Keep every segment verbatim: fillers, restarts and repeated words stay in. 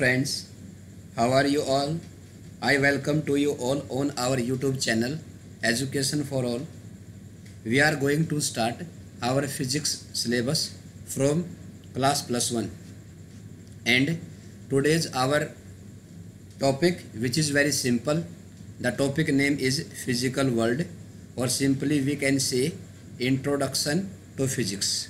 friends, how are you all? I welcome to you all on our YouTube channel Education for All. We are going to start our physics syllabus from class plus one, and today's our topic, which is very simple. The topic name is physical world, or simply we can say introduction to physics.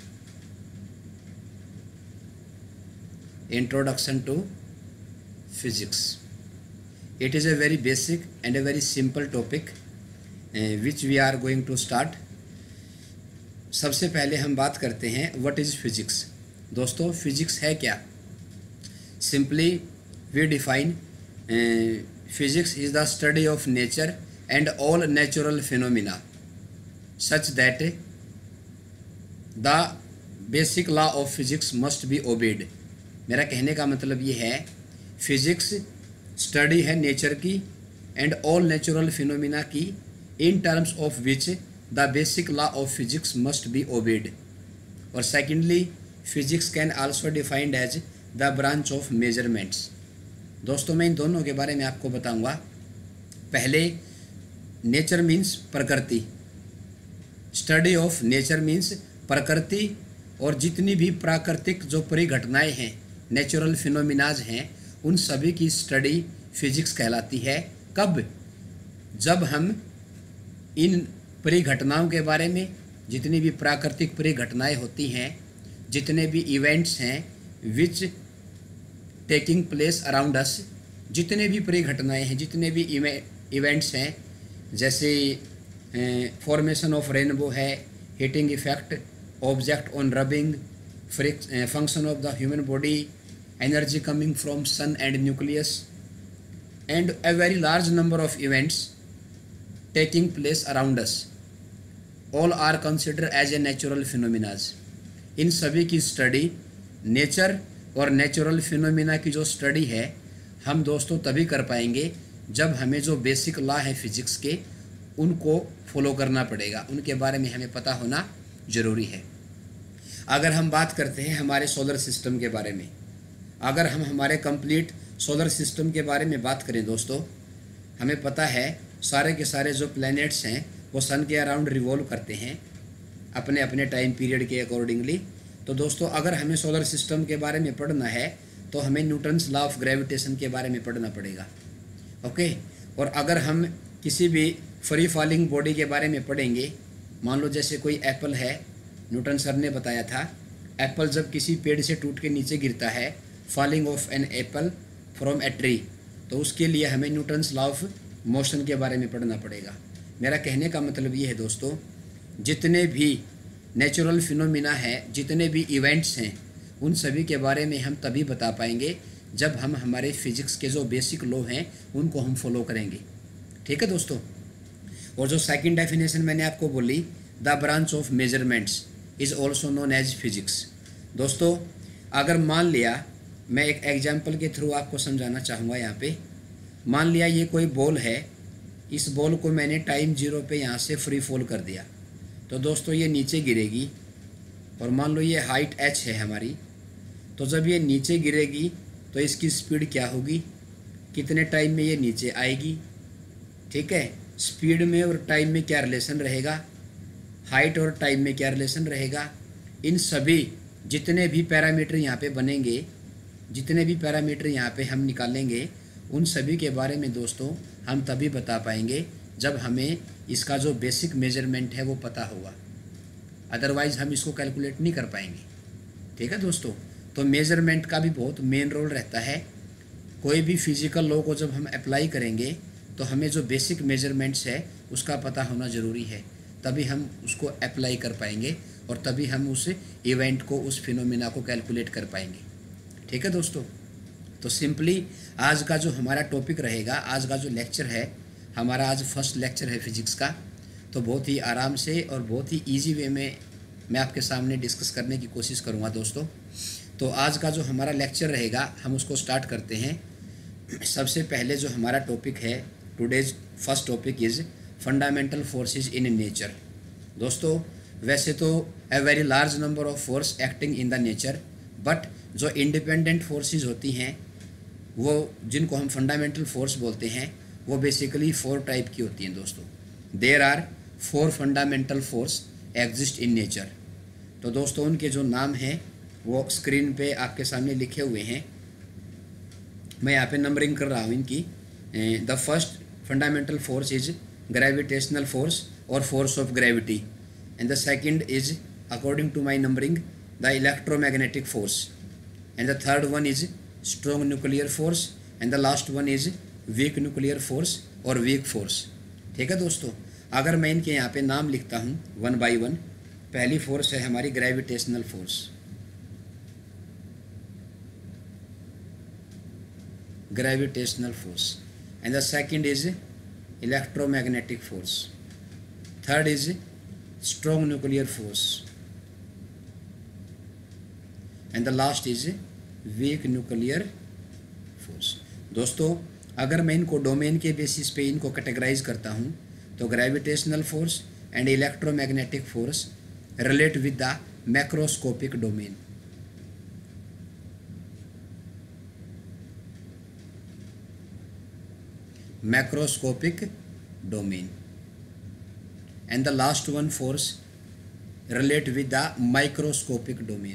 Introduction to physics. It is a very basic and a very simple topic uh, which we are going to start. सबसे पहले हम बात करते हैं what is physics. दोस्तों physics है क्या? Simply we define physics is the study of nature and all natural phenomena such that the basic law of physics must be obeyed. मेरा कहने का मतलब ये है, फिजिक्स स्टडी है नेचर की एंड ऑल नेचुरल फिनोमिना की, in terms of which the basic law of physics must be obeyed. और secondly physics can also defined as the branch of measurements. दोस्तों मैं इन दोनों के बारे में आपको बताऊंगा. पहले नेचर मीन्स प्रकृति. स्टडी ऑफ नेचर मीन्स प्रकृति, और जितनी भी प्राकृतिक जो परिघटनाएं हैं, नेचुरल फिनोमिनाज हैं, उन सभी की स्टडी फिजिक्स कहलाती है. कब? जब हम इन परिघटनाओं के बारे में, जितनी भी प्राकृतिक परिघटनाएं होती हैं, जितने भी इवेंट्स हैं which taking place around us, जितने भी परिघटनाएं हैं, जितने भी इवेंट्स हैं, जैसे फॉर्मेशन ऑफ रेनबो है, heating effect, object on rubbing, function of the human body, energy coming from sun and nucleus, and a very large number of events taking place around us, all are considered as a natural phenomena. इन सभी की study, nature और natural phenomena की जो study है, हम दोस्तों तभी कर पाएंगे जब हमें जो बेसिक लॉ है फिजिक्स के, उनको फॉलो करना पड़ेगा. उनके बारे में हमें पता होना ज़रूरी है. अगर हम बात करते हैं हमारे सोलर सिस्टम के बारे में, अगर हम हमारे कंप्लीट सोलर सिस्टम के बारे में बात करें दोस्तों, हमें पता है सारे के सारे जो प्लैनेट्स हैं वो सन के अराउंड रिवॉल्व करते हैं अपने अपने टाइम पीरियड के अकॉर्डिंगली. तो दोस्तों अगर हमें सोलर सिस्टम के बारे में पढ़ना है तो हमें न्यूटन्स लॉ ऑफ ग्रेविटेशन के बारे में पढ़ना पड़ेगा. ओके. और अगर हम किसी भी फ्री फॉलिंग बॉडी के बारे में पढ़ेंगे, मान लो जैसे कोई एप्पल है, न्यूटन सर ने बताया था, एप्पल जब किसी पेड़ से टूट के नीचे गिरता है, falling of an apple from a tree, तो उसके लिए हमें न्यूटन्स लॉ ऑफ मोशन के बारे में पढ़ना पड़ेगा. मेरा कहने का मतलब ये है दोस्तों, जितने भी नेचुरल फिनोमिना है, जितने भी इवेंट्स हैं, उन सभी के बारे में हम तभी बता पाएंगे जब हम हमारे फिजिक्स के जो बेसिक लॉ हैं उनको हम फॉलो करेंगे. ठीक है दोस्तों. और जो सेकंड डेफिनेशन मैंने आपको बोली, the branch of measurements is also known as physics. दोस्तों अगर मान लिया, मैं एक एग्जाम्पल के थ्रू आपको समझाना चाहूँगा. यहाँ पे मान लिया ये कोई बॉल है, इस बॉल को मैंने टाइम जीरो पे यहाँ से फ्री फॉल कर दिया, तो दोस्तों ये नीचे गिरेगी, और मान लो ये हाइट एच है हमारी. तो जब ये नीचे गिरेगी तो इसकी स्पीड क्या होगी, कितने टाइम में ये नीचे आएगी. ठीक है. स्पीड में और टाइम में क्या रिलेशन रहेगा, हाइट और टाइम में क्या रिलेशन रहेगा, इन सभी जितने भी पैरामीटर यहाँ पे बनेंगे, जितने भी पैरामीटर यहाँ पे हम निकालेंगे, उन सभी के बारे में दोस्तों हम तभी बता पाएंगे जब हमें इसका जो बेसिक मेजरमेंट है वो पता होगा. अदरवाइज़ हम इसको कैलकुलेट नहीं कर पाएंगे. ठीक है दोस्तों. तो मेजरमेंट का भी बहुत मेन रोल रहता है. कोई भी फिजिकल लॉ को जब हम अप्लाई करेंगे तो हमें जो बेसिक मेजरमेंट्स है उसका पता होना ज़रूरी है, तभी हम उसको अप्लाई कर पाएंगे और तभी हम उस इवेंट को, उस फिनोमिना को कैलकुलेट कर पाएंगे. ठीक है दोस्तों. तो सिंपली आज का जो हमारा टॉपिक रहेगा, आज का जो लेक्चर है हमारा, आज फर्स्ट लेक्चर है फिजिक्स का, तो बहुत ही आराम से और बहुत ही इजी वे में मैं आपके सामने डिस्कस करने की कोशिश करूँगा दोस्तों. तो आज का जो हमारा लेक्चर रहेगा हम उसको स्टार्ट करते हैं. सबसे पहले जो हमारा टॉपिक है, today's first topic is fundamental forces in nature. दोस्तों वैसे तो a very large number of force acting in the nature, but जो इंडिपेंडेंट फोर्सेस होती हैं वो जिनको हम फंडामेंटल फोर्स बोलते हैं, वो बेसिकली फोर टाइप की होती हैं दोस्तों। There are four fundamental force exist in nature. तो दोस्तों उनके जो नाम हैं वो स्क्रीन पे आपके सामने लिखे हुए हैं। मैं यहाँ पे नंबरिंग कर रहा हूँ इनकी। The first fundamental force is gravitational force और force of gravity, and the second is according to my numbering the electromagnetic force, and the third one is strong nuclear force, and the last one is weak nuclear force और weak force. ठीक है दोस्तों, अगर मैं इनके यहाँ पे नाम लिखता हूँ वन बाय वन। पहली फोर्स है हमारी gravitational force, gravitational force, and the second is electromagnetic force, third is strong nuclear force, and the last is weak nuclear force. दोस्तों अगर मैं इनको डोमेन के बेसिस पे इनको कैटेगराइज करता हूँ तो gravitational force and electromagnetic force relate with the macroscopic domain. Macroscopic domain, and the last one force relate with the microscopic domain.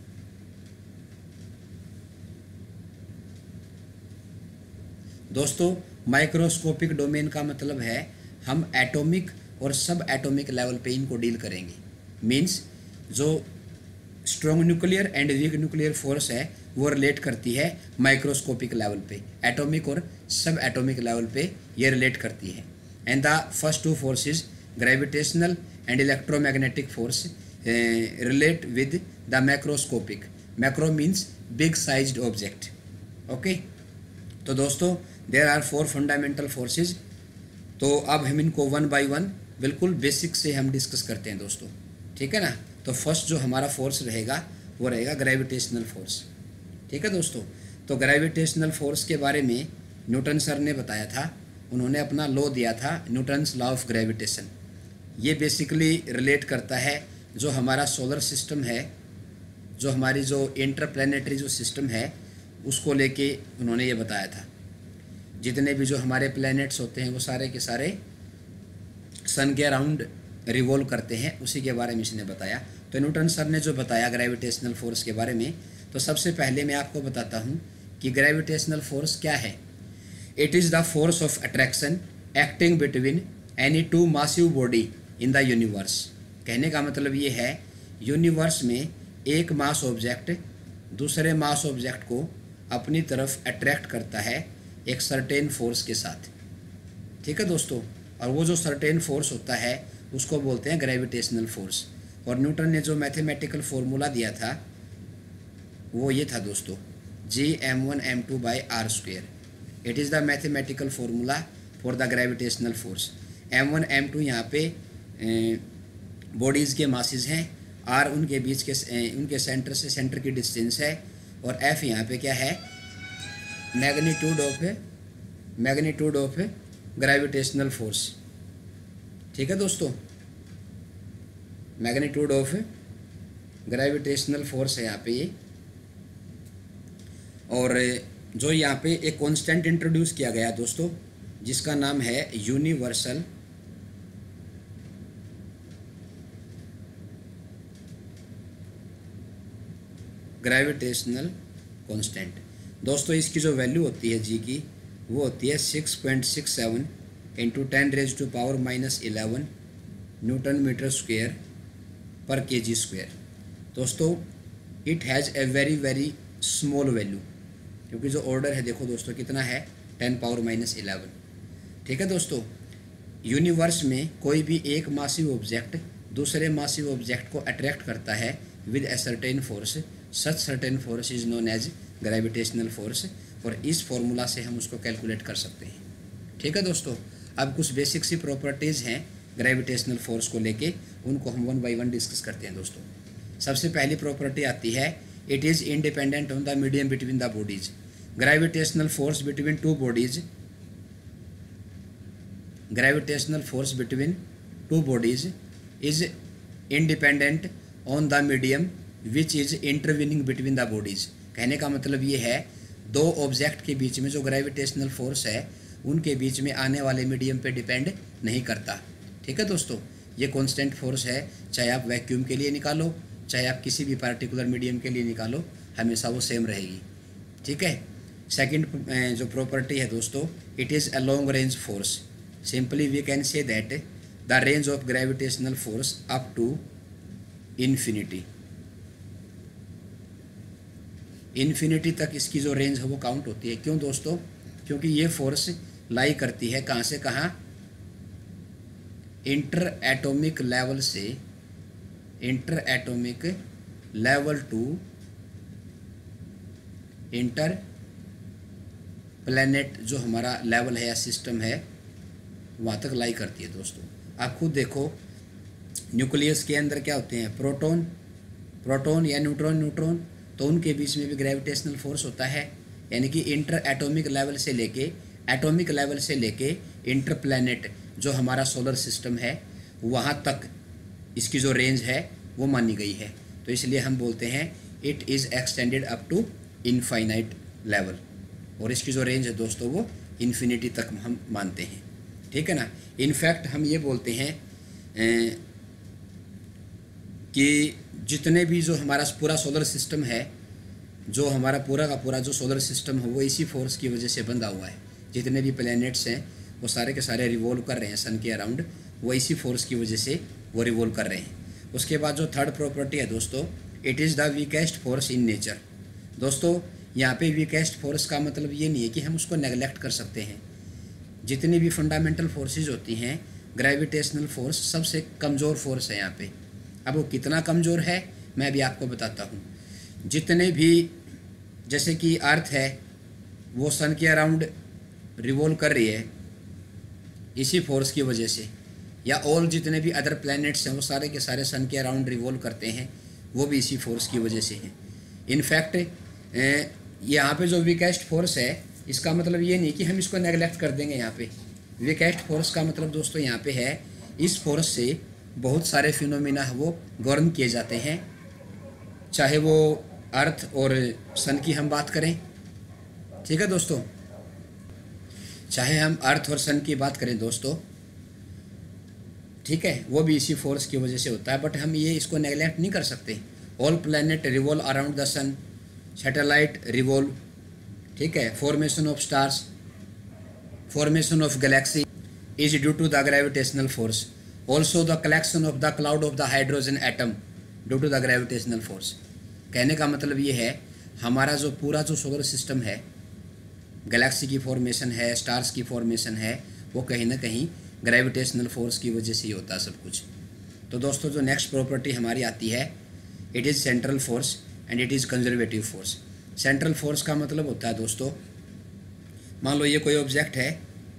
दोस्तों माइक्रोस्कोपिक डोमेन का मतलब है हम एटॉमिक और सब एटॉमिक लेवल पे इनको डील करेंगे। मींस जो strong nuclear and weak nuclear force है वो रिलेट करती है माइक्रोस्कोपिक लेवल पे, एटॉमिक और सब एटॉमिक लेवल पे ये रिलेट करती है। And the first two forces gravitational and electromagnetic force relate with the macroscopic. Macro means big sized object. Okay, तो दोस्तों there are four fundamental forces. तो अब हम इनको वन बाय वन बिल्कुल बेसिक से हम डिस्कस करते हैं दोस्तों, ठीक है ना। तो फर्स्ट जो हमारा फोर्स रहेगा वो रहेगा ग्रेविटेशनल फोर्स। ठीक है दोस्तों, तो ग्रेविटेशनल फोर्स के बारे में न्यूटन सर ने बताया था, उन्होंने अपना लॉ दिया था न्यूटन्स लॉ ऑफ ग्रेविटेशन। ये बेसिकली रिलेट करता है जो हमारा सोलर सिस्टम है, जो हमारी जो इंटरप्लैनेटरी जो सिस्टम है उसको लेके उन्होंने ये बताया था। जितने भी जो हमारे प्लैनेट्स होते हैं वो सारे के सारे सन के अराउंड रिवॉल्व करते हैं, उसी के बारे में इसने बताया। तो न्यूटन सर ने जो बताया ग्रेविटेशनल फोर्स के बारे में, तो सबसे पहले मैं आपको बताता हूँ कि ग्रेविटेशनल फोर्स क्या है। It is the force of attraction acting between any two massive body in the universe. कहने का मतलब ये है यूनिवर्स में एक मास ऑब्जेक्ट दूसरे मास ऑब्जेक्ट को अपनी तरफ अट्रैक्ट करता है एक सर्टेन फोर्स के साथ। ठीक है दोस्तों, और वो जो सर्टेन फोर्स होता है उसको बोलते हैं ग्रेविटेशनल फोर्स। और न्यूटन ने जो मैथमेटिकल फॉर्मूला दिया था वो ये था दोस्तों, G M one M two by R square. It is the mathematical formula for the gravitational force. M one M two यहाँ पे बॉडीज़ के मासेस हैं, आर उनके बीच के उनके सेंटर से सेंटर की डिस्टेंस है, और एफ यहाँ पे क्या है, magnitude of magnitude of gravitational force. ठीक है दोस्तों, मैग्नीट्यूड ऑफ ग्रेविटेशनल फोर्स है यहाँ पे ये। और जो यहाँ पे एक कांस्टेंट इंट्रोड्यूस किया गया दोस्तों जिसका नाम है यूनिवर्सल ग्रेविटेशनल कांस्टेंट। दोस्तों इसकी जो वैल्यू होती है जी की वो होती है six point six seven into ten raise to power minus eleven newton metre square per K G square. दोस्तों it has a very very small value, क्योंकि जो ऑर्डर है देखो दोस्तों कितना है, टेन पावर माइनस इलेवन। ठीक है दोस्तों, यूनिवर्स में कोई भी एक मासिव ऑब्जेक्ट दूसरे मासिव ऑब्जेक्ट को अट्रैक्ट करता है with a certain force. Such certain force is known as gravitational force, और इस फॉर्मूला से हम उसको कैलकुलेट कर सकते हैं। ठीक है दोस्तों, अब कुछ बेसिक सी प्रॉपर्टीज़ हैं ग्रेविटेशनल फोर्स को लेके, उनको हम वन बाय वन डिस्कस करते हैं दोस्तों। सबसे पहली प्रॉपर्टी आती है, it is independent on the medium between the bodies. Gravitational force between two bodies gravitational force between two bodies is independent on the medium which is intervening between the bodies. कहने का मतलब ये है दो object के बीच में जो gravitational force है उनके बीच में आने वाले मीडियम पे डिपेंड नहीं करता। ठीक है दोस्तों, ये कांस्टेंट फोर्स है, चाहे आप वैक्यूम के लिए निकालो चाहे आप किसी भी पार्टिकुलर मीडियम के लिए निकालो, हमेशा वो सेम रहेगी। ठीक है। सेकंड जो प्रॉपर्टी है दोस्तों, it is a long range force. Simply we can say that the range of gravitational force up to infinity. Infinity तक इसकी जो रेंज है वो काउंट होती है। क्यों दोस्तों? क्योंकि ये फोर्स लाई करती है कहाँ से कहाँ? इंटर एटॉमिक लेवल से inter atomic level to inter planet जो हमारा लेवल है या सिस्टम है वहाँ तक लाई करती है दोस्तों। आप खुद देखो, न्यूक्लियस के अंदर क्या होते हैं? प्रोटॉन प्रोटॉन या न्यूट्रॉन न्यूट्रॉन तो उनके बीच में भी ग्रेविटेशनल फोर्स होता है। यानी कि इंटर एटॉमिक लेवल से लेके एटॉमिक लेवल से लेके इंटर प्लैनेट जो हमारा सोलर सिस्टम है वहाँ तक इसकी जो रेंज है वो मानी गई है। तो इसलिए हम बोलते हैं it is extended up to infinite level, और इसकी जो रेंज है दोस्तों वो इन्फिनिटी तक हम मानते हैं। ठीक है ना। इनफैक्ट हम ये बोलते हैं ए, कि जितने भी जो हमारा पूरा सोलर सिस्टम है, जो हमारा पूरा का पूरा जो सोलर सिस्टम है वो इसी फोर्स की वजह से बंधा हुआ है। जितने भी प्लैनेट्स हैं वो सारे के सारे रिवॉल्व कर रहे हैं सन के अराउंड, वो इसी फोर्स की वजह से वो रिवॉल्व कर रहे हैं। उसके बाद जो थर्ड प्रॉपर्टी है दोस्तों, it is the weakest force in nature. दोस्तों यहाँ पे वीकेस्ट फोर्स का मतलब ये नहीं है कि हम उसको नेगलेक्ट कर सकते हैं। जितनी भी फंडामेंटल फोर्सेज होती हैं, ग्रेविटेशनल फोर्स सबसे कमज़ोर फोर्स है यहाँ पे। अब वो कितना कमज़ोर है मैं भी आपको बताता हूँ। जितने भी, जैसे कि अर्थ है वो सन के अराउंड रिवॉल्व कर रही है इसी फोर्स की वजह से, या ऑल जितने भी अदर प्लैनेट्स हैं वो सारे के सारे सन के अराउंड रिवॉल्व करते हैं, वो भी इसी फोर्स की वजह से हैं। इनफैक्ट यहाँ पे जो वीकेस्ट फोर्स है इसका मतलब ये नहीं कि हम इसको नेगलेक्ट कर देंगे। यहाँ पे वीकेस्ट फोर्स का मतलब दोस्तों यहाँ पे है इस फोर्स से बहुत सारे फिनोमिना वो गवर्न किए जाते हैं, चाहे वो अर्थ और सन की हम बात करें। ठीक है दोस्तों, चाहे हम अर्थ और सन की बात करें दोस्तों, ठीक है, वो भी इसी फोर्स की वजह से होता है। बट हम ये इसको नेगलेक्ट नहीं कर सकते। All planet revolve around the sun, satellite revolve, ठीक है, formation of stars, formation of galaxy is due to the gravitational force. Also the collection of the cloud of the hydrogen atom due to the gravitational force. कहने का मतलब ये है हमारा जो पूरा जो सोलर सिस्टम है, गैलेक्सी की फॉर्मेशन है, स्टार्स की फॉर्मेशन है, वो कहीं ना कहीं ग्रेविटेशनल फोर्स की वजह से ही होता है सब कुछ। तो दोस्तों जो नेक्स्ट प्रॉपर्टी हमारी आती है, it is central force and it is conservative force. Central force का मतलब होता है दोस्तों, मान लो ये कोई ऑब्जेक्ट है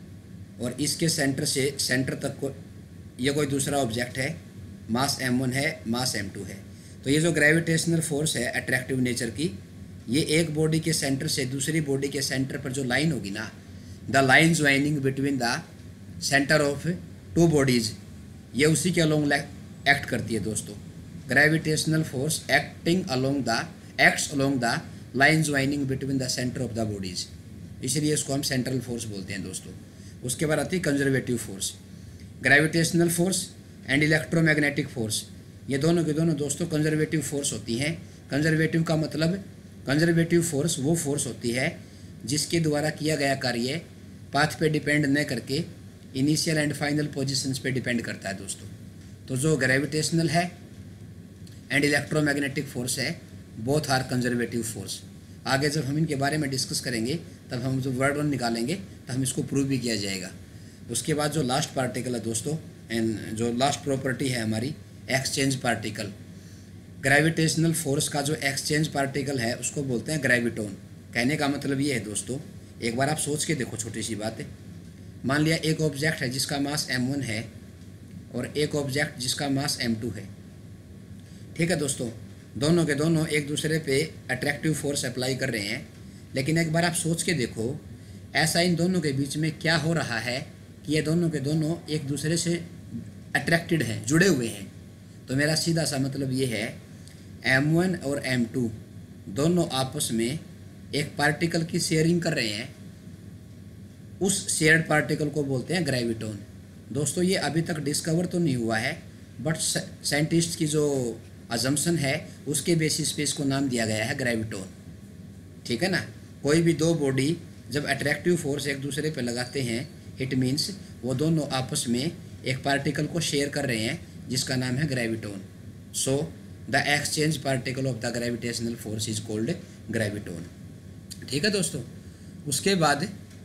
और इसके सेंटर से सेंटर तक को ये कोई दूसरा ऑब्जेक्ट है, मास एम वन है, मास एम टू है। तो ये जो ग्रेविटेशनल फोर्स है अट्रैक्टिव नेचर की, ये एक बॉडी के सेंटर से दूसरी बॉडी के सेंटर पर जो लाइन होगी ना, the line joining between the centre of two bodies, ये उसी के अलोंग एक्ट करती है दोस्तों। Gravitational force acting along the acts along the line joining between the centre of the bodies, इसलिए इसको हम सेंट्रल फोर्स बोलते हैं दोस्तों। उसके बाद आती है conservative force. Gravitational force and electromagnetic force, ये दोनों के दोनों दोस्तों कंजर्वेटिव फोर्स होती हैं। कंजर्वेटिव का मतलब, कंजर्वेटिव फोर्स वो फोर्स होती है जिसके द्वारा किया गया कार्य पाथ पे डिपेंड न करके इनिशियल एंड फाइनल पोजीशंस पे डिपेंड करता है दोस्तों। तो जो ग्रेविटेशनल है एंड इलेक्ट्रोमैग्नेटिक फोर्स है, बोथ आर कंजर्वेटिव फोर्स। आगे जब हम इनके बारे में डिस्कस करेंगे तब हम जो वर्ड वन निकालेंगे तो हम इसको प्रूव भी किया जाएगा। उसके बाद जो लास्ट पार्टिकल है दोस्तों, एंड जो लास्ट प्रॉपर्टी है हमारी, एक्सचेंज पार्टिकल। ग्रेविटेशनल फोर्स का जो एक्सचेंज पार्टिकल है उसको बोलते हैं ग्रेविटोन। कहने का मतलब ये है दोस्तों, एक बार आप सोच के देखो, छोटी सी बात है। मान लिया एक ऑब्जेक्ट है जिसका मास एम वन है और एक ऑब्जेक्ट जिसका मास एम टू है। ठीक है दोस्तों, दोनों के दोनों एक दूसरे पे अट्रैक्टिव फोर्स अप्लाई कर रहे हैं, लेकिन एक बार आप सोच के देखो ऐसा इन दोनों के बीच में क्या हो रहा है कि ये दोनों के दोनों एक दूसरे से अट्रैक्टेड हैं, जुड़े हुए हैं। तो मेरा सीधा सा मतलब ये है एम वन और एम टू दोनों आपस में एक पार्टिकल की शेयरिंग कर रहे हैं, उस शेयर्ड पार्टिकल को बोलते हैं ग्रेविटोन। दोस्तों ये अभी तक डिस्कवर तो नहीं हुआ है, बट साइंटिस्ट की जो अजम्पशन है उसके बेसिस पे इसको नाम दिया गया है ग्रेविटोन। ठीक है ना। कोई भी दो बॉडी जब अट्रैक्टिव फोर्स एक दूसरे पे लगाते हैं, इट मीन्स वो दोनों आपस में एक पार्टिकल को शेयर कर रहे हैं जिसका नाम है graviton. So the exchange particle of the gravitational force is called graviton. ठीक है दोस्तों। उसके बाद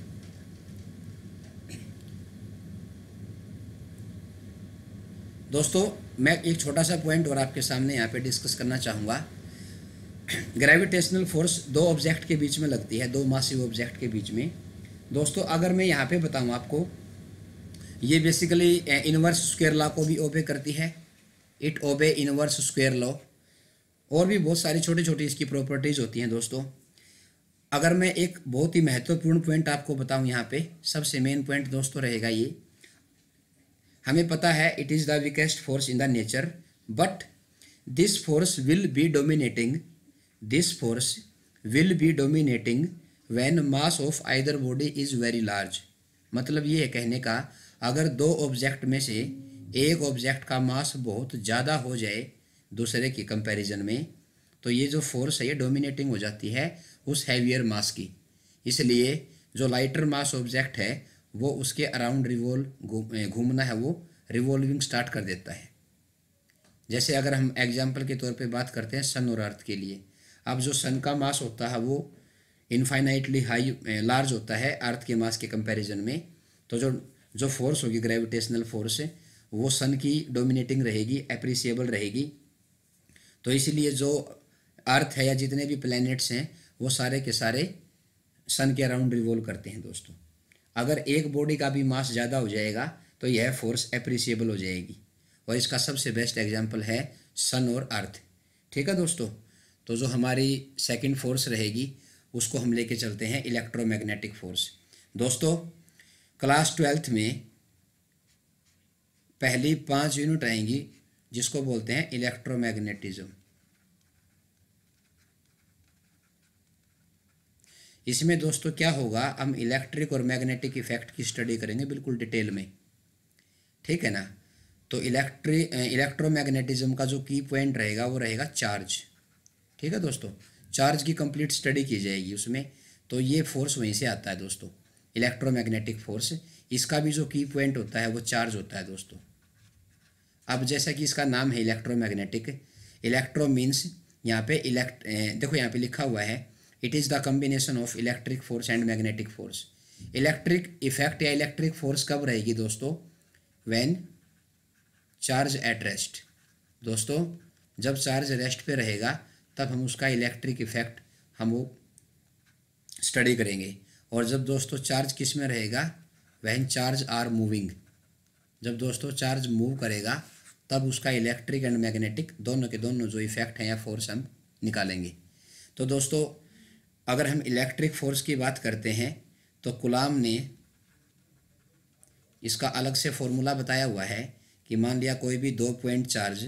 दोस्तों मैं एक छोटा सा पॉइंट और आपके सामने यहाँ पे डिस्कस करना चाहूँगा। ग्रेविटेशनल फोर्स दो ऑब्जेक्ट के बीच में लगती है, दो मासिव ऑब्जेक्ट के बीच में। दोस्तों अगर मैं यहाँ पे बताऊँ आपको, ये बेसिकली इनवर्स स्क्वायर लॉ को भी ओबे करती है, इट ओबे इनवर्स स्क्वायर लॉ। और भी बहुत सारी छोटी छोटी इसकी प्रॉपर्टीज़ होती हैं दोस्तों। अगर मैं एक बहुत ही महत्वपूर्ण पॉइंट आपको बताऊँ यहाँ पे, सबसे मेन पॉइंट दोस्तों रहेगा ये, हमें पता है it is the weakest force in the nature, but this force will be dominating this force will be dominating when mass of either body is very large. मतलब ये है कहने का, अगर दो ऑब्जेक्ट में से एक ऑब्जेक्ट का मास बहुत ज़्यादा हो जाए दूसरे के कंपैरिजन में, तो ये जो फोर्स है ये डोमिनेटिंग हो जाती है उस हैवियर मास की। इसलिए जो लाइटर मास ऑब्जेक्ट है वो उसके अराउंड रिवॉल्व घूमना है, वो रिवॉल्विंग स्टार्ट कर देता है। जैसे अगर हम एग्जाम्पल के तौर पे बात करते हैं सन और अर्थ के लिए, अब जो सन का मास होता है वो इनफाइनाइटली हाई लार्ज होता है अर्थ के मास के कंपैरिजन में, तो जो जो फोर्स होगी ग्रेविटेशनल फोर्स वो सन की डोमिनेटिंग रहेगी, एप्रिसिएबल रहेगी। तो इसीलिए जो अर्थ है या जितने भी प्लैनेट्स हैं वो सारे के सारे सन के अराउंड रिवॉल्व करते हैं दोस्तों। अगर एक बॉडी का भी मास ज़्यादा हो जाएगा तो यह फोर्स एप्रिसिएबल हो जाएगी, और इसका सबसे बेस्ट एग्जांपल है सन और अर्थ। ठीक है दोस्तों। तो जो हमारी सेकंड फोर्स रहेगी उसको हम लेके चलते हैं इलेक्ट्रोमैग्नेटिक फोर्स। दोस्तों क्लास ट्वेल्थ में पहली पांच यूनिट आएंगी जिसको बोलते हैं इलेक्ट्रोमैग्नेटिज्म। इसमें दोस्तों क्या होगा, हम इलेक्ट्रिक और मैग्नेटिक इफेक्ट की स्टडी करेंगे बिल्कुल डिटेल में। ठीक है ना। तो इलेक्ट्रि इलेक्ट्रोमैग्नेटिज्म का जो की पॉइंट रहेगा वो रहेगा चार्ज। ठीक है दोस्तों। चार्ज की कंप्लीट स्टडी की जाएगी उसमें। तो ये फोर्स वहीं से आता है दोस्तों, इलेक्ट्रोमैग्नेटिक फोर्स। इसका भी जो की पॉइंट होता है वो चार्ज होता है दोस्तों। अब जैसा कि इसका नाम है इलेक्ट्रोमैग्नेटिक, इलेक्ट्रो मीन्स यहाँ पे इलेक्ट देखो यहाँ पे लिखा हुआ है it is the combination of electric force and magnetic force. Electric effect या इलेक्ट्रिक फोर्स कब रहेगी दोस्तों, व्हेन चार्ज एट रेस्ट। दोस्तों जब चार्ज रेस्ट पे रहेगा तब हम उसका इलेक्ट्रिक इफेक्ट हम वो स्टडी करेंगे। और जब दोस्तों चार्ज किस में रहेगा, व्हेन चार्ज आर मूविंग। जब दोस्तों चार्ज मूव करेगा तब उसका इलेक्ट्रिक एंड मैग्नेटिक दोनों के दोनों जो इफेक्ट हैं या फोर्स हम निकालेंगे। तो दोस्तों अगर हम इलेक्ट्रिक फोर्स की बात करते हैं तो कुलाम ने इसका अलग से फॉर्मूला बताया हुआ है कि मान लिया कोई भी दो पॉइंट चार्ज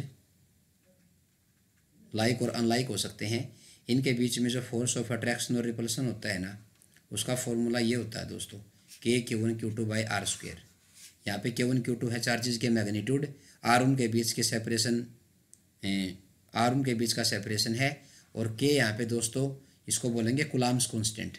लाइक और अनलाइक हो सकते हैं, इनके बीच में जो फोर्स ऑफ अट्रैक्शन और रिपल्सन होता है ना, उसका फॉर्मूला ये होता है दोस्तों K Q one Q two by R square. यहाँ पे क्यू वन क्यू टू है चार्जेस के मैग्नीट्यूड, आर उनके बीच के सेपरेशन आर उनके बीच का सेपरेशन है, और के यहाँ पे दोस्तों इसको बोलेंगे कुलाम्स कांस्टेंट।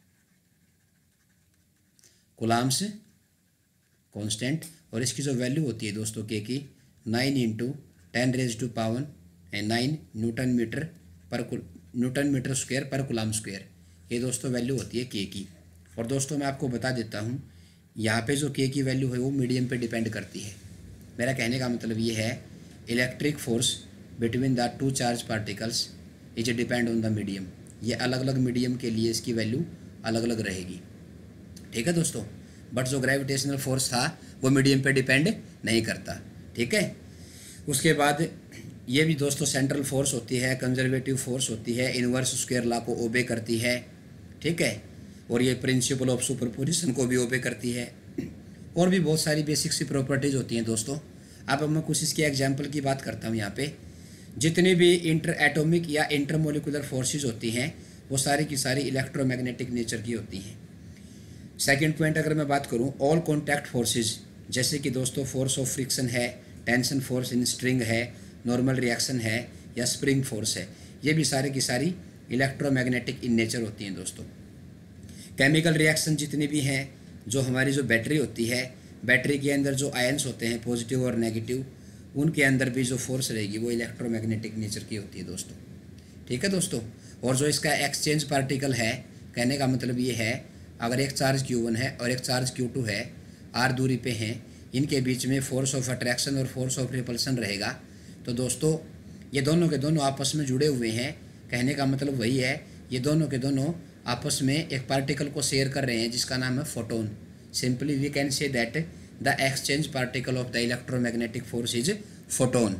Coulomb's constant. और इसकी जो वैल्यू होती है दोस्तों के की nine into ten raise to power nine newton metre पर न्यूटन मीटर स्क्वायर पर कुलाम स्क्वायर, ये दोस्तों वैल्यू होती है के की। और दोस्तों मैं आपको बता देता हूँ यहाँ पे जो के की वैल्यू है वो मीडियम पे डिपेंड करती है। मेरा कहने का मतलब ये है electric force between the two charge particles is depend on the medium. ये अलग अलग मीडियम के लिए इसकी वैल्यू अलग अलग रहेगी। ठीक है दोस्तों। बट जो ग्रेविटेशनल फोर्स था वो मीडियम पे डिपेंड नहीं करता। ठीक है। उसके बाद ये भी दोस्तों सेंट्रल फोर्स होती है, कंजर्वेटिव फोर्स होती है, इनवर्स स्क्वायर लॉ को ओबे करती है। ठीक है। और ये प्रिंसिपल ऑफ सुपरपोजिशन को भी ओबे करती है, और भी बहुत सारी बेसिक सी प्रॉपर्टीज होती हैं दोस्तों। अब मैं कुछ इसके एग्जाम्पल की बात करता हूँ। यहाँ पे जितनी भी इंटर एटॉमिक या इंटरमोलिकुलर फोर्सेज होती हैं वो सारी की सारी इलेक्ट्रोमैग्नेटिक नेचर की होती हैं। सेकंड पॉइंट अगर मैं बात करूं, ऑल कॉन्टैक्ट फोर्सेस, जैसे कि दोस्तों फोर्स ऑफ फ्रिक्शन है, टेंशन फोर्स इन स्ट्रिंग है, नॉर्मल रिएक्शन है या स्प्रिंग फोर्स है, ये भी सारे की सारी इलेक्ट्रोमैग्नेटिक इन नेचर होती हैं दोस्तों। केमिकल रिएक्शन जितनी भी हैं, जो हमारी जो बैटरी होती है, बैटरी के अंदर जो आयंस होते हैं पॉजिटिव और नेगेटिव, उनके अंदर भी जो फोर्स रहेगी वो इलेक्ट्रोमैग्नेटिक नेचर की होती है दोस्तों। ठीक है दोस्तों। और जो इसका एक्सचेंज पार्टिकल है, कहने का मतलब ये है, अगर एक चार्ज क्यू वन है और एक चार्ज क्यू टू है, आर दूरी पे हैं, इनके बीच में फोर्स ऑफ अट्रैक्शन और फोर्स ऑफ रिपल्सन रहेगा। तो दोस्तों ये दोनों के दोनों आपस में जुड़े हुए हैं। कहने का मतलब वही है, ये दोनों के दोनों आपस में एक पार्टिकल को शेयर कर रहे हैं जिसका नाम है photon. Simply we can say that the exchange particle of the electromagnetic force is photon.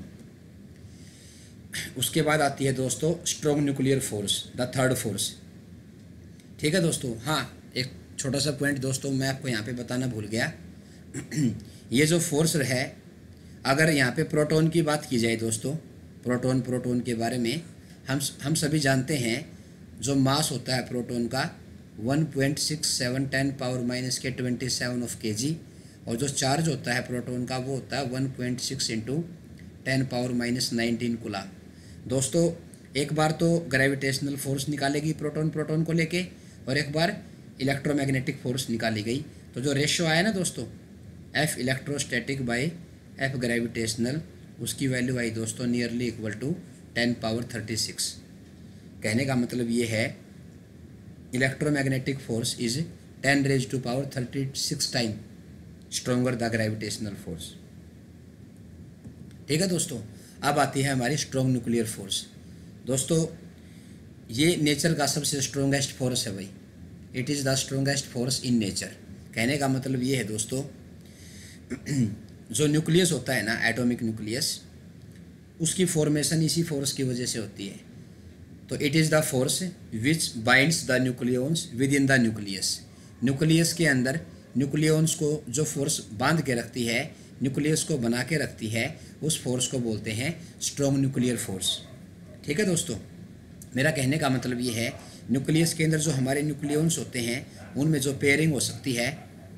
उसके बाद आती है दोस्तों strong nuclear force, the third force. ठीक है दोस्तों। हाँ, एक छोटा सा पॉइंट दोस्तों मैं आपको यहाँ पे बताना भूल गया। ये जो फोर्स है, अगर यहाँ पे प्रोटॉन की बात की जाए दोस्तों, प्रोटॉन प्रोटॉन के बारे में हम हम सभी जानते हैं, जो मास होता है प्रोटॉन का one point six seven ten power minus के twenty seven of K G, और जो चार्ज होता है प्रोटॉन का वो होता है one point six into ten power minus nineteen coulomb. दोस्तों एक बार तो ग्रेविटेशनल फोर्स निकालेगी प्रोटॉन प्रोटॉन को लेके, और एक बार इलेक्ट्रोमैग्नेटिक फोर्स निकाली गई। तो जो रेशियो आया ना दोस्तों, F electrostatic by F gravitational, उसकी वैल्यू आई दोस्तों nearly equal to ten power thirty six. कहने का मतलब ये है, electromagnetic force is ten raise to power thirty six time stronger the gravitational force. ठीक है दोस्तों। अब आती है हमारी स्ट्रॉन्ग न्यूक्लियर फोर्स। दोस्तों ये नेचर का सबसे स्ट्रॉन्गेस्ट फोर्स है भाई, it is the strongest force in nature. कहने का मतलब ये है दोस्तों, जो न्यूक्लियस होता है ना, एटॉमिक न्यूक्लियस, उसकी फॉर्मेशन इसी फोर्स की वजह से होती है। तो it is the force which binds the nucleons within the nucleus. Nucleus के अंदर न्यूक्लियॉन्स को जो फोर्स बांध के रखती है, न्यूक्लियस को बना के रखती है, उस फोर्स को बोलते हैं स्ट्रॉन्ग न्यूक्लियर फोर्स। ठीक है दोस्तों। मेरा कहने का मतलब ये है, न्यूक्लियस के अंदर जो हमारे न्यूक्लियॉन्स होते हैं, उनमें जो पेयरिंग हो सकती है,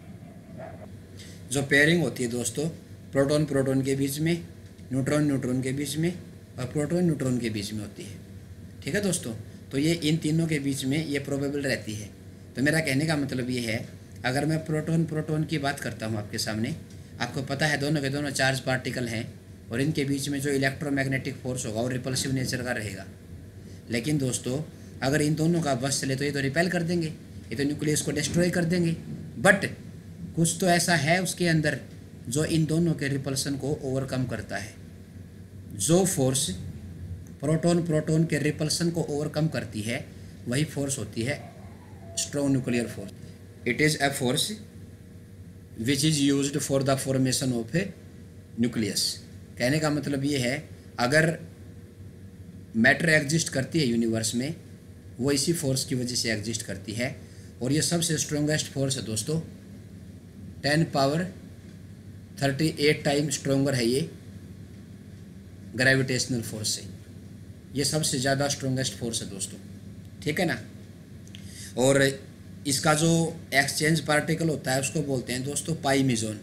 जो पेयरिंग होती है दोस्तों, प्रोटॉन प्रोटॉन के बीच में, न्यूट्रॉन न्यूट्रॉन के बीच में, और प्रोटॉन न्यूट्रॉन के बीच में होती है। ठीक है दोस्तों। तो ये इन तीनों के बीच में ये प्रोबेबल रहती है। तो मेरा कहने का मतलब ये है, अगर मैं प्रोटॉन प्रोटॉन की बात करता हूँ आपके सामने, आपको पता है दोनों के दोनों चार्ज पार्टिकल हैं, और इनके बीच में जो इलेक्ट्रोमैग्नेटिक फोर्स होगा वो रिपल्सिव नेचर का रहेगा। लेकिन दोस्तों अगर इन दोनों का बस चले तो ये तो रिपेल कर देंगे, ये तो न्यूक्लियस को डिस्ट्रॉय कर देंगे। बट कुछ तो ऐसा है उसके अंदर जो इन दोनों के रिपल्सन को ओवरकम करता है। जो फोर्स प्रोटॉन प्रोटॉन के रिपल्सन को ओवरकम करती है, वही फोर्स होती है strong nuclear force. It is a force which is used for the formation of a nucleus. कहने का मतलब ये है, अगर मैटर एग्जिस्ट करती है यूनिवर्स में, वो इसी फोर्स की वजह से एग्जिस्ट करती है। और ये सबसे स्ट्रॉन्गेस्ट फोर्स है दोस्तों, ten power thirty eight time stronger है ये ग्रेविटेशनल फोर्स से। ये सबसे ज़्यादा स्ट्रॉन्गेस्ट फोर्स है दोस्तों। ठीक है ना। और इसका जो एक्सचेंज पार्टिकल होता है उसको बोलते हैं दोस्तों pi meson.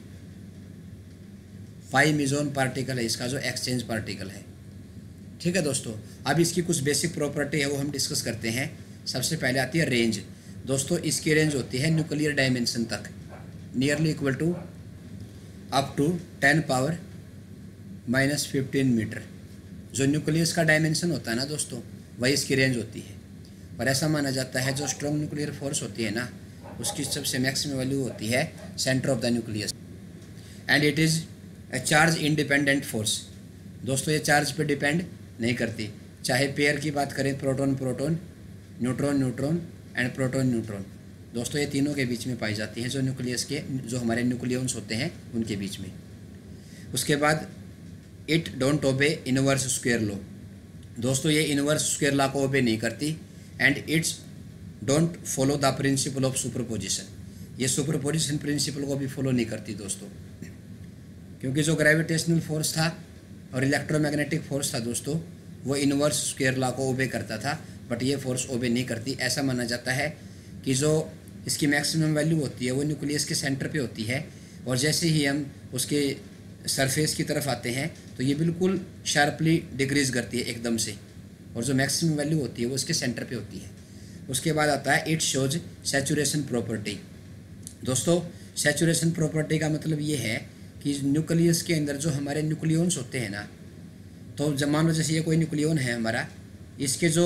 Pi meson particle है इसका जो एक्सचेंज पार्टिकल है। ठीक है दोस्तों। अब इसकी कुछ बेसिक प्रॉपर्टी है वो हम डिस्कस करते हैं। सबसे पहले आती है रेंज। दोस्तों इसकी रेंज होती है न्यूक्लियर डायमेंशन तक, nearly equal to up to ten power minus fifteen metre. जो न्यूक्लियस का डायमेंशन होता है ना दोस्तों, वही इसकी रेंज होती है। और ऐसा माना जाता है जो स्ट्रॉन्ग न्यूक्लियर फोर्स होती है ना, उसकी सबसे मैक्सिमम वैल्यू होती है centre of the nucleus, and it is a charge independent force. दोस्तों ये चार्ज पे डिपेंड नहीं करती, चाहे पेयर की बात करें, proton proton, neutron neutron and proton neutron. दोस्तों ये तीनों के बीच में पाई जाती हैं, जो न्यूक्लियस के जो हमारे न्यूक्लियॉन्स होते हैं उनके बीच में। उसके बाद it don't obey inverse square law. दोस्तों ये इनवर्स स्क्वायर लॉ को ओबे नहीं करती, and it's don't follow the principle of superposition. ये सुपरपोजिशन प्रिंसिपल को भी फॉलो नहीं करती दोस्तों, क्योंकि जो ग्रेविटेशनल फोर्स था और इलेक्ट्रोमैग्नेटिक फोर्स था दोस्तों, वो इनवर्स स्क्वायर लॉ को ओबे करता था, बट ये फोर्स ओबे नहीं करती। ऐसा माना जाता है कि जो इसकी मैक्सिमम वैल्यू होती है वो न्यूक्लियस के सेंटर पे होती है, और जैसे ही हम उसके सरफेस की तरफ आते हैं तो ये बिल्कुल शार्पली डिक्रीज करती है एकदम से, और जो मैक्सिमम वैल्यू होती है वो इसके सेंटर पे होती है। उसके बाद आता है इट शोज सैचुरेशन प्रॉपर्टी। दोस्तों सैचुरेशन प्रॉपर्टी का मतलब ये है कि न्यूक्लियस के अंदर जो हमारे न्यूक्लियॉन्स होते हैं ना, तो जब मान लो जैसे ये कोई न्यूक्लियॉन है हमारा, इसके जो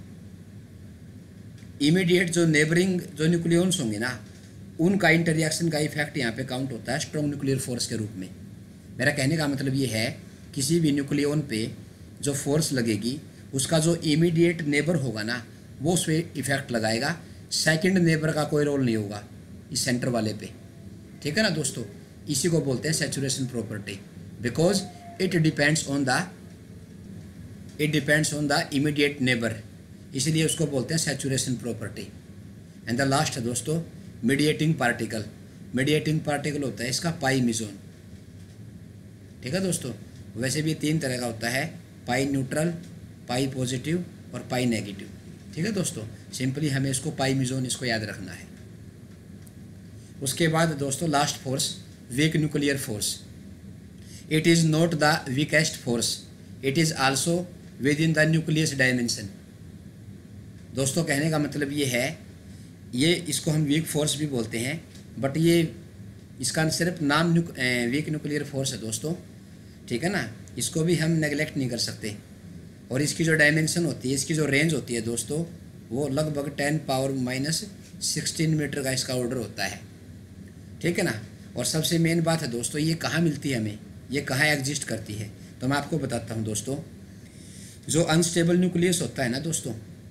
इमीडिएट जो नेबरिंग जो न्यूक्लियॉन्स होंगे ना, उनका इंटररिएक्शन का इफेक्ट यहाँ पे काउंट होता है स्ट्रॉन्ग न्यूक्लियर फोर्स के रूप में। मेरा कहने का मतलब ये है किसी भी न्यूक्लियॉन पे जो फोर्स लगेगी उसका जो इमीडिएट नेबर होगा ना वो उस पर इफेक्ट लगाएगा, सेकंड नेबर का कोई रोल नहीं होगा इस सेंटर वाले पे। ठीक है ना दोस्तों, इसी को बोलते हैं saturation property, because it depends on the it depends on the immediate neighbour, इसलिए उसको बोलते हैं saturation property. And the last है दोस्तों मीडिएटिंग पार्टिकल। मीडिएटिंग पार्टिकल होता है इसका पाई मिजोन। ठीक है दोस्तों, वैसे भी तीन तरह का होता है, पाई न्यूट्रल, पाई पॉजिटिव और पाई नेगेटिव। ठीक है दोस्तों, सिंपली हमें इसको पाई मिजोन इसको याद रखना है। उसके बाद दोस्तों last force weak nuclear force. It is not the weakest force, it is also within the nucleus dimension. दोस्तों कहने का मतलब ये है, ये इसको हम वीक फोर्स भी बोलते हैं, बट ये इसका सिर्फ नाम वीक न्यूक्लियर फोर्स है दोस्तों। ठीक है ना, इसको भी हम नेगलेक्ट नहीं कर सकते। और इसकी जो डायमेंशन होती है, इसकी जो रेंज होती है दोस्तों, वो लगभग ten power minus sixteen metre का इसका ऑर्डर होता है। ठीक है ना, और सबसे मेन बात है दोस्तों, ये कहाँ मिलती है हमें, ये कहाँ एग्जिस्ट करती है, तो मैं आपको बताता हूँ दोस्तों। जो अनस्टेबल न्यूक्लियस होता है ना दोस्तों,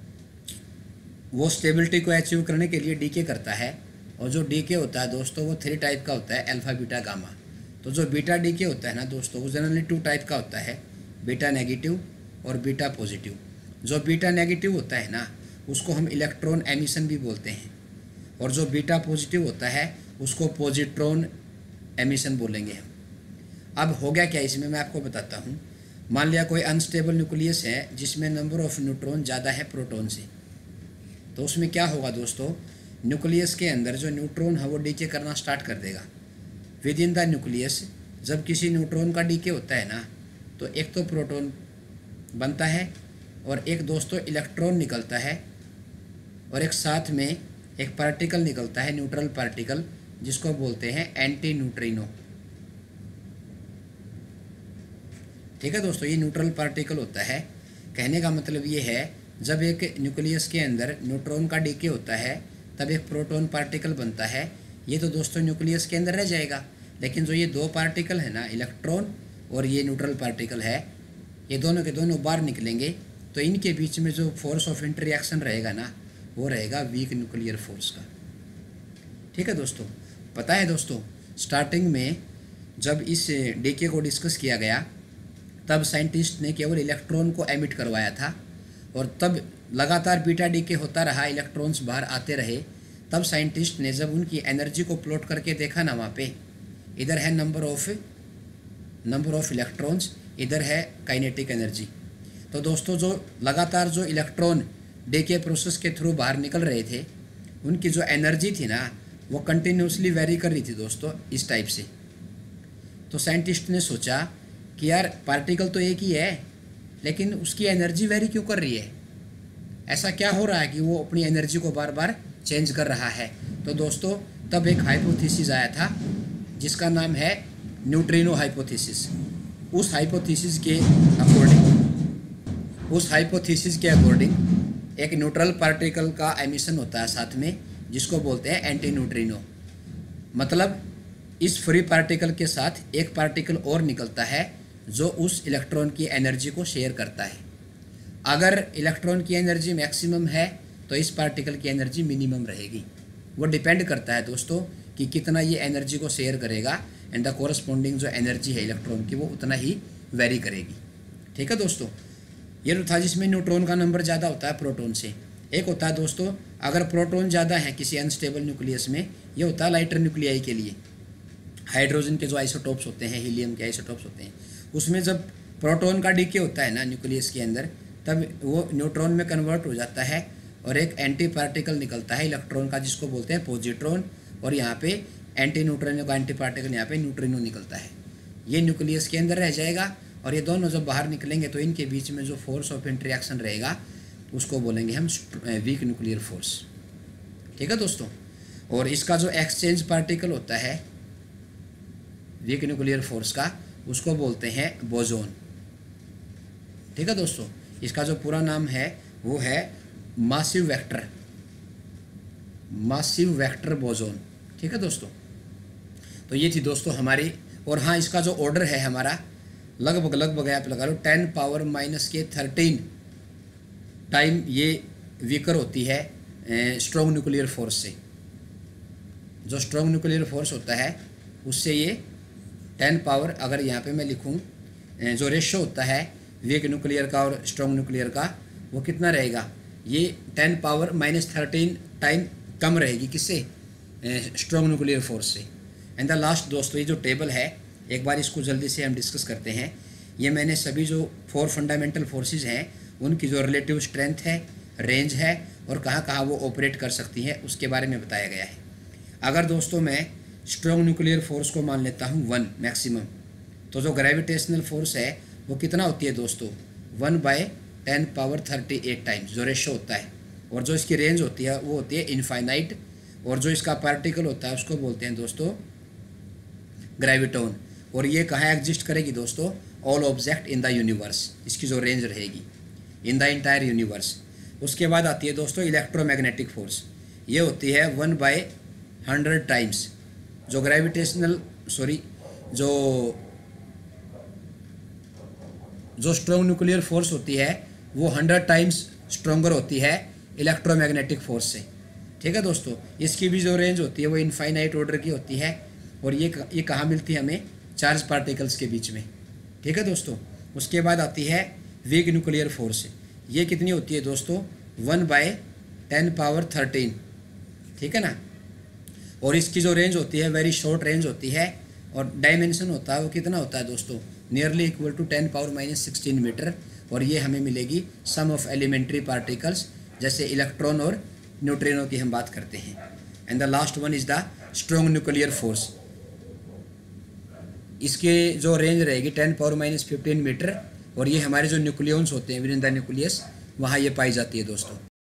वो स्टेबिलिटी को अचीव करने के लिए डीके करता है, और जो डीके होता है दोस्तों वो थ्री टाइप का होता है, अल्फा बीटा गामा। तो जो बीटा डीके होता है ना दोस्तों, वो जनरली टू टाइप का होता है, बीटा नेगेटिव और बीटा पॉजिटिव। जो बीटा नेगेटिव होता है ना उसको हम इलेक्ट्रॉन एमिशन भी बोलते हैं, और जो बीटा पॉजिटिव होता है उसको पॉजिट्रॉन एमिशन बोलेंगे हम। अब हो गया क्या इसमें, मैं आपको बताता हूँ। मान लिया कोई अनस्टेबल न्यूक्लियस है जिसमें नंबर ऑफ न्यूट्रॉन ज़्यादा है प्रोटॉन से, तो उसमें क्या होगा दोस्तों, न्यूक्लियस के अंदर जो न्यूट्रॉन है वो डीके करना स्टार्ट कर देगा विद इन द न्यूक्लियस। जब किसी न्यूट्रॉन का डीके होता है ना, तो एक तो प्रोटॉन बनता है और एक दोस्तों इलेक्ट्रॉन निकलता है, और एक साथ में एक पार्टिकल निकलता है न्यूट्रल पार्टिकल, जिसको बोलते हैं एंटी न्यूट्रिनो। ठीक है दोस्तों, ये न्यूट्रल पार्टिकल होता है। कहने का मतलब ये है, जब एक न्यूक्लियस के अंदर न्यूट्रॉन का डीके होता है तब एक प्रोटॉन पार्टिकल बनता है। ये तो दोस्तों न्यूक्लियस के अंदर रह जाएगा, लेकिन जो ये दो पार्टिकल है ना, इलेक्ट्रॉन और ये न्यूट्रल पार्टिकल है, ये दोनों के दोनों बाहर निकलेंगे, तो इनके बीच में जो फोर्स ऑफ इंटररिएक्शन रहेगा ना, वो रहेगा वीक न्यूक्लियर फोर्स का। ठीक है दोस्तों, पता है दोस्तों, स्टार्टिंग में जब इस डीके को डिस्कस किया गया तब साइंटिस्ट ने केवल इलेक्ट्रॉन को एमिट करवाया था, और तब लगातार बीटा डीके होता रहा, इलेक्ट्रॉन्स बाहर आते रहे। तब साइंटिस्ट ने जब उनकी एनर्जी को प्लॉट करके देखा ना, वहाँ पे इधर है number of number of electrons, इधर है काइनेटिक एनर्जी। तो दोस्तों जो लगातार जो इलेक्ट्रॉन डीके प्रोसेस के थ्रू बाहर निकल रहे थे, उनकी जो एनर्जी थी ना वो कंटिन्यूसली वेरी कर रही थी दोस्तों, इस टाइप से। तो साइंटिस्ट ने सोचा कि यार पार्टिकल तो एक ही है, लेकिन उसकी एनर्जी वेरी क्यों कर रही है, ऐसा क्या हो रहा है कि वो अपनी एनर्जी को बार बार चेंज कर रहा है। तो दोस्तों तब एक हाइपोथेसिस आया था जिसका नाम है न्यूट्रिनो हाइपोथेसिस। उस हाइपोथेसिस के अकॉर्डिंग उस हाइपोथेसिस के अकॉर्डिंग एक न्यूट्रल पार्टिकल का एमिशन होता है साथ में, जिसको बोलते हैं एंटी न्यूट्रिनो। मतलब इस फ्री पार्टिकल के साथ एक पार्टिकल और निकलता है जो उस इलेक्ट्रॉन की एनर्जी को शेयर करता है। अगर इलेक्ट्रॉन की एनर्जी मैक्सिमम है तो इस पार्टिकल की एनर्जी मिनिमम रहेगी। वो डिपेंड करता है दोस्तों कि कितना ये एनर्जी को शेयर करेगा, एंड द कोरस्पॉन्डिंग जो एनर्जी है इलेक्ट्रॉन की वो उतना ही वेरी करेगी। ठीक है दोस्तों, ये तो था जिसमें न्यूट्रॉन का नंबर ज़्यादा होता है प्रोटॉन से। एक होता है दोस्तों, अगर प्रोटॉन ज़्यादा है किसी अनस्टेबल न्यूक्लियस में, ये होता है लाइटर न्यूक्लियाई के लिए। हाइड्रोजन के जो आइसोटोप्स होते हैं, हीलियम के आइसोटोप्स होते हैं, उसमें जब प्रोटॉन का डीके होता है ना न्यूक्लियस के अंदर, तब वो न्यूट्रॉन में कन्वर्ट हो जाता है और एक एंटी पार्टिकल निकलता है इलेक्ट्रॉन का, जिसको बोलते हैं पॉजिट्रॉन, और यहाँ पे एंटी न्यूट्रिनो का एंटी पार्टिकल यहाँ पे न्यूट्रिनो निकलता है। ये न्यूक्लियस के अंदर रह जाएगा और ये दोनों जब बाहर निकलेंगे तो इनके बीच में जो फोर्स ऑफ इंटरेक्शन रहेगा उसको बोलेंगे हम वीक न्यूक्लियर फोर्स। ठीक है दोस्तों। और इसका जो एक्सचेंज पार्टिकल होता है वीक न्यूक्लियर फोर्स का, उसको बोलते हैं बोजोन। ठीक है दोस्तों। इसका जो पूरा नाम है वो है massive vector, massive vector boson. ठीक है दोस्तों। तो ये थी दोस्तों हमारी। और हाँ, इसका जो ऑर्डर है हमारा लगभग लगभग आप लगा लो टेन पावर माइनस के थर्टीन टाइम ये वीकर होती है स्ट्रॉन्ग न्यूक्लियर फोर्स से। जो स्ट्रॉन्ग न्यूक्लियर फोर्स होता है उससे ये टेन पावर, अगर यहाँ पे मैं लिखूँ जो रेशो होता है वीक न्यूक्लियर का और स्ट्रॉन्ग न्यूक्लियर का, वो कितना रहेगा, ये ten power minus thirteen time कम रहेगी किससे, स्ट्रॉन्ग न्यूक्लियर फोर्स से। एंड द लास्ट दोस्तों, ये जो टेबल है एक बार इसको जल्दी से हम डिस्कस करते हैं। ये मैंने सभी जो फोर फंडामेंटल फोर्सेस हैं उनकी जो रिलेटिव स्ट्रेंथ है, रेंज है और कहाँ कहाँ वो ऑपरेट कर सकती हैं उसके बारे में बताया गया है। अगर दोस्तों मैं स्ट्रॉन्ग न्यूक्लियर फोर्स को मान लेता हूँ वन मैक्सिमम, तो जो ग्रेविटेशनल फोर्स है वो कितना होती है दोस्तों, one by ten power thirty eight times जो रेशो होता है। और जो इसकी रेंज होती है वो होती है इनफाइनाइट। और जो इसका पार्टिकल होता है उसको बोलते हैं दोस्तों ग्रेविटॉन। और ये कहाँ एग्जिस्ट करेगी दोस्तों, all object in the universe, इसकी जो रेंज रहेगी इन द इंटायर यूनिवर्स। उसके बाद आती है दोस्तों इलेक्ट्रोमैग्नेटिक फोर्स। ये होती है वन बाय हंड्रेड टाइम्स जो ग्रेविटेशनल सॉरी जो जो स्ट्रॉन्ग न्यूक्लियर फोर्स होती है वो हंड्रेड टाइम्स स्ट्रॉन्गर होती है इलेक्ट्रोमैग्नेटिक फोर्स से। ठीक है दोस्तों। इसकी भी जो रेंज होती है वो इनफाइनाइट ऑर्डर की होती है। और ये ये कहाँ मिलती है हमें, चार्ज पार्टिकल्स के बीच में। ठीक है दोस्तों। उसके बाद आती है वीक न्यूक्लियर फोर्स। ये कितनी होती है दोस्तों, one by ten power thirteen. ठीक है ना। और इसकी जो रेंज होती है वेरी शॉर्ट रेंज होती है और डायमेंशन होता है वो कितना होता है दोस्तों, nearly equal to ten power minus sixteen metre. और ये हमें मिलेगी सम ऑफ एलिमेंट्री पार्टिकल्स जैसे इलेक्ट्रॉन और न्यूट्रिनो की हम बात करते हैं। And the last one is the strong nuclear force. इसके जो रेंज रहेगी ten power minus fifteen metre. और ये हमारे जो न्यूक्लियॉन्स होते हैं विद इन द न्यूक्लियस, वहाँ ये पाई जाती है दोस्तों।